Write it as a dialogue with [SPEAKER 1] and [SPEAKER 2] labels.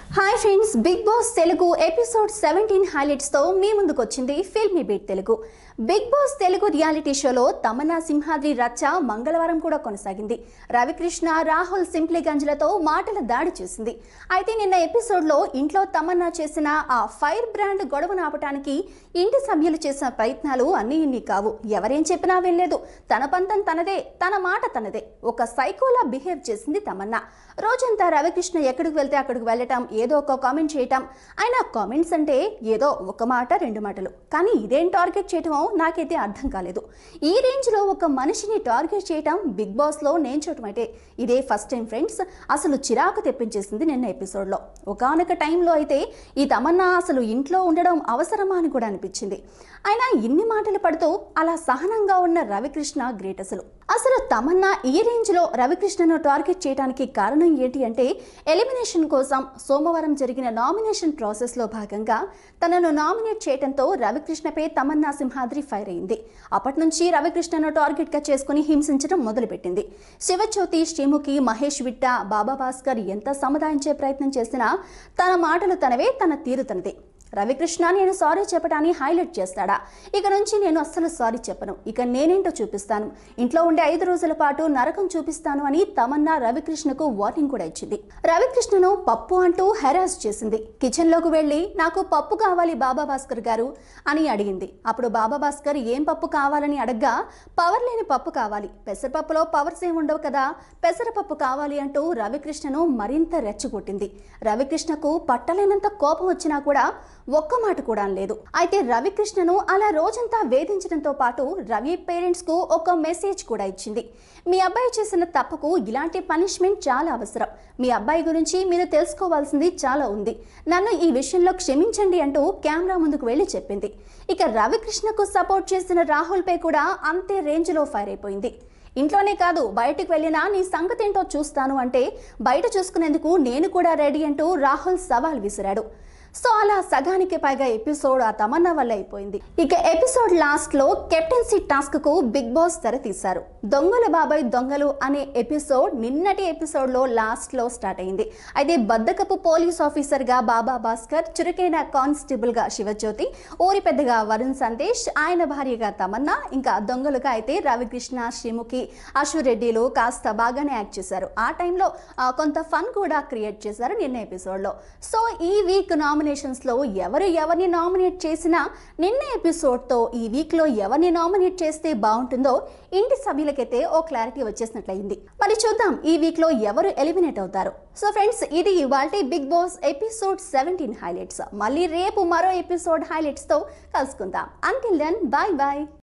[SPEAKER 1] Hi friends, Bigg Boss Telugu episode 17 highlights తో మీ ముందుకు వచ్చింది filmy beat Telugu. Bigg Boss Telugu reality షోలో తమన్నా సింహాద్రి రచ్చ మంగళవారం కూడా కొనసాగింది. రవికృష్ణ, రాహుల్ సింప్లీగంజ్లతో మాటల దాడి చేసింది. అయితే నిన్న ఎపిసోడ్లో ఇంట్లో తమన్నా చేసిన ఆ ఫైర్ బ్రాండ్ గొడవను ఆపటానికి ఇంటి సభ్యులు చేసిన ప్రయత్నాలు అన్నీ ఇన్ని కావు. ఎవరేం చెప్పినా వినలేదు. తన పంతం తనదే, తన మాట తనదే. ఒక సైకోలా బిహేవ్ చేసింది తమన్నా. రోజంతా రవికృష్ణ ఎక్కడికి వెళ్తే అక్కడికి వెళ్ళటం, ఏదో ఒక కామెంట్ చేయటం. ఆయన కామెంట్స్ అంటే ఏదో ఒక మాట రెండు మాటలు, కానీ ఇదేం టార్గెట్ చేయటమో నాకైతే అర్థం కాలేదు. ఈ రేంజ్లో ఒక మనిషిని టార్గెట్ చేయటం బిగ్ బాస్లో నేను చూడటమైతే ఇదే ఫస్ట్ టైం ఫ్రెండ్స్. అసలు చిరాకు తెప్పించేసింది నిన్న ఎపిసోడ్లో. ఒకానొక టైంలో అయితే ఈ తమన్నా అసలు ఇంట్లో ఉండడం అవసరమా అని కూడా అనిపించింది. ఆయన ఇన్ని మాటలు పడుతూ అలా సహనంగా ఉన్న రవికృష్ణ గ్రేట్. అసలు తమన్నా ఈ రేంజ్లో రవికృష్ణను టార్గెట్ చేయడానికి కారణం ఏంటి అంటే, ఎలిమినేషన్ కోసం సోమవారం జరిగిన నామినేషన్ ప్రాసెస్లో భాగంగా తనను నామినేట్ చేయడంతో రవికృష్ణపై తమన్నా సింహాద్రి ఫైర్ అయింది. అప్పటి నుంచి రవికృష్ణను టార్గెట్గా చేసుకుని హింసించడం మొదలుపెట్టింది. శివజ్యోతి, శ్రీముఖి, మహేష్ విట్ట, బాబా భాస్కర్ ఎంత సముదాయించే ప్రయత్నం చేసినా తన మాటలు తనవే, తన తీరు తనదే. రవికృష్ణ నేను సారీ చెప్పడాన్ని హైలైట్ చేస్తాడా? ఇక నుంచి నేను అస్సలు సారీ చెప్పను, ఇక నేనేంటో చూపిస్తాను, ఇంట్లో ఉండే 5 రోజుల పాటు నరకం చూపిస్తాను అని తమన్నా రవికృష్ణకు వార్నింగ్ కూడా ఇచ్చింది. రవికృష్ణను పప్పు అంటూ హెరాస్ చేసింది. కిచెన్లోకి వెళ్ళి నాకు పప్పు కావాలి బాబా భాస్కర్ గారు అని అడిగింది. అప్పుడు బాబా భాస్కర్ ఏం పప్పు కావాలని అడగ్గా, పవర్ లేని పప్పు కావాలి, పెసరపప్పులో పవర్స్ ఏముండవు కదా, పెసరపప్పు కావాలి అంటూ రవికృష్ణను మరింత రెచ్చగొట్టింది. రవికృష్ణకు పట్టలేనంత కోపం వచ్చినా కూడా ఒక్క మాట కూడా లేదు. అయితే రవికృష్ణను అలా రోజంతా వేధించడంతో పాటు రవి పేరెంట్స్ కు ఒక మెసేజ్ కూడా ఇచ్చింది. మీ అబ్బాయి చేసిన తప్పుకు ఇలాంటి పనిష్మెంట్ చాలా అవసరం. మీ అబ్బాయి గురించి మీరు తెలుసుకోవాల్సింది చాలా ఉంది. నన్ను ఈ విషయంలో క్షమించండి అంటూ కెమెరా ముందుకు వెళ్లి చెప్పింది. ఇక రవికృష్ణకు సపోర్ట్ చేసిన రాహుల్ పై కూడా అంతే రేంజ్ లో ఫైర్ అయిపోయింది. ఇంట్లోనే కాదు బయటికి వెళ్ళినా నీ సంగతి ఏంటో చూస్తాను అంటే బయట చూసుకునేందుకు నేను కూడా రెడీ అంటూ రాహుల్ సవాల్ విసిరాడు. సో అలా సగానికి పైగా ఎపిసోడ్ ఆ తమన్నా వల్ల అయిపోయింది. ఇక ఎపిసోడ్ లాస్ట్ లో కెప్టెన్సీ టాస్క్ కు బిగ్ బాస్ తెర తీశారు. దొంగల బాబాయ్ దొంగలు అనే ఎపిసోడ్ నిన్నటి ఎపిసోడ్ లో లాస్ట్ లో స్టార్ట్ అయింది. అయితే బద్దకపు పోలీస్ ఆఫీసర్ గా బాబా భాస్కర్, చురుకైన కానిస్టేబుల్ గా శివజ్యోతి, ఊరి పెద్దగా వరుణ్ సందేశ్, ఆయన భార్యగా తమన్నా, ఇంకా దొంగలుగా అయితే రవికృష్ణ, శ్రీముఖి, అశ్వరెడ్డిలు కాస్త బాగానే యాక్ట్ చేశారు. ఆ టైంలో కొంత ఫన్ కూడా క్రియేట్ చేశారు నిన్న ఎపిసోడ్ లో. సో ఈ వీక్ నామినేషన్స్ లో ఎవరిని నామినేట్ చేసినా నిన్న ఎపిసోడ్ తో ఈ వీక్ లో ఎవరిని నామినేట్ చేస్తే బాగుంటుందో ఇంటి సభ్యులకైతే ఓ క్లారిటీ వచ్చేసినట్లయింది. మరి చూద్దాం ఈ వీక్ లో ఎవరు ఎలిమినేట్ అవుతారు. సో ఫ్రెండ్స్, ఇది ఇవాల్టి బిగ్ బాస్ ఎపిసోడ్ 17 హైలైట్స్. మళ్ళీ రేపు మరో ఎపిసోడ్ హైలైట్స్ తో కలుసుకుందాం. Until then, bye bye.